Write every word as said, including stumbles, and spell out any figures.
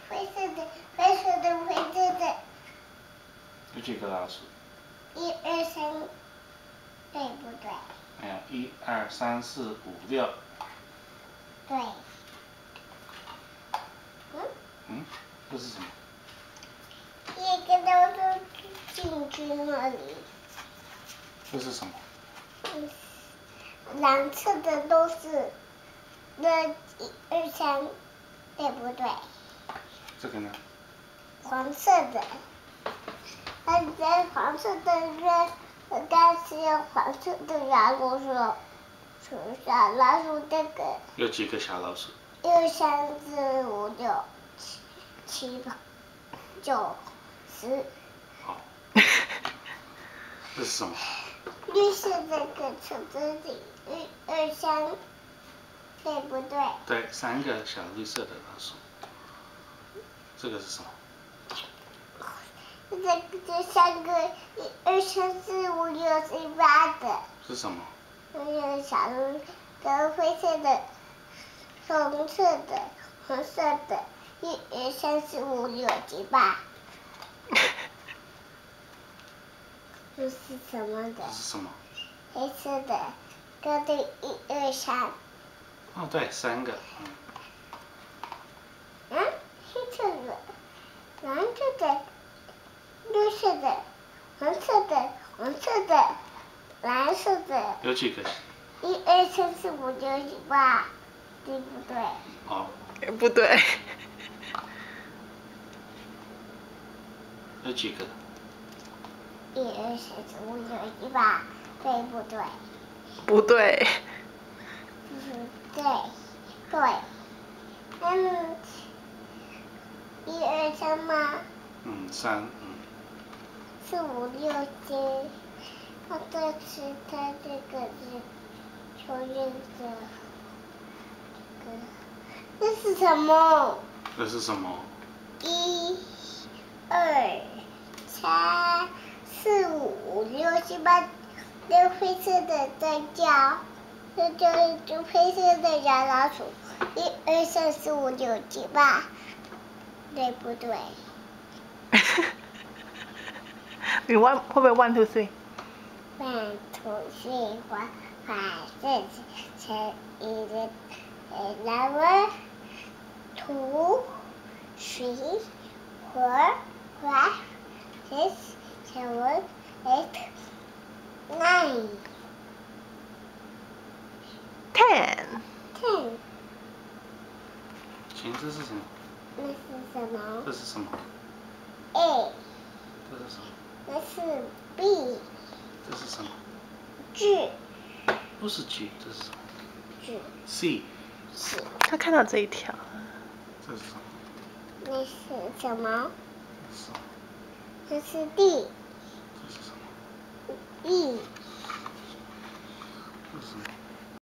灰色的，灰色的，灰色的。 有几个老鼠？ 一二三，对不对？ 没有，一二三四五六。 对。嗯？ 嗯，这是什么？ 一个老鼠进去那里。 这是什么？ 嗯，蓝色的都是那一二三，对不对？ 这个呢？ 黄色的，那在黄色的人，但是黄色的老鼠，属小老鼠这个。 有几个小老鼠？ 一三四五六七七八九十。 好。这是什么？ 绿色的个车子里，一二三，对不对？ 对，三个小绿色的老鼠。这个是什么？ 这个这三个，一二三四五六七八的。 是什么？ 有小绿的、灰色的、红色的、黄色的，一二三四五六七八。这是什么的？ 这是什么？ 黑色的，这里一二三。 哦，对，三个。嗯。 嗯，黑色的，蓝色的，绿色的，红色的，黄色的，蓝色的。 有几个？ 一二三四五六七八，对不对？ 哦。 不对。 有几个？ 一二三四五六七八，对不对？ 不对。 嗯，对，对。嗯，一二三吗？ 嗯，三，嗯。 四五六七，它这是它这个是秋叶的，这个，这是什么？ 这是什么？ 一、二、三、四、五、六、七、八，这灰色的在叫，这这这灰色的小老鼠，一二三四五六七八，对不对？ 你 one 会不会 one two three？ one two three four five six seven eight nine two three four five six seven eight nine ten。 ten。 行，这是什么？ 那是什么这是什么？ ？A。 这是什么？ 那是 B。 这是什么 G。 不是 G， 这是什么 G。 ？C。 是。 他看到这一条。 这是什么？ 那是什么？ 这是什么？ 这是 D。 这是什么 E。 这是什么？